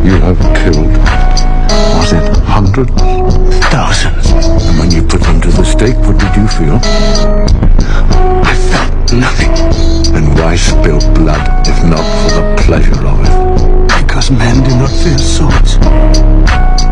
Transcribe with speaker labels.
Speaker 1: You have killed, was it hundreds?
Speaker 2: Thousands.
Speaker 1: And when you put them to the stake, what did you feel?
Speaker 2: I felt nothing.
Speaker 1: Then why spill blood, if not for the pleasure of it?
Speaker 2: Because men do not fear swords.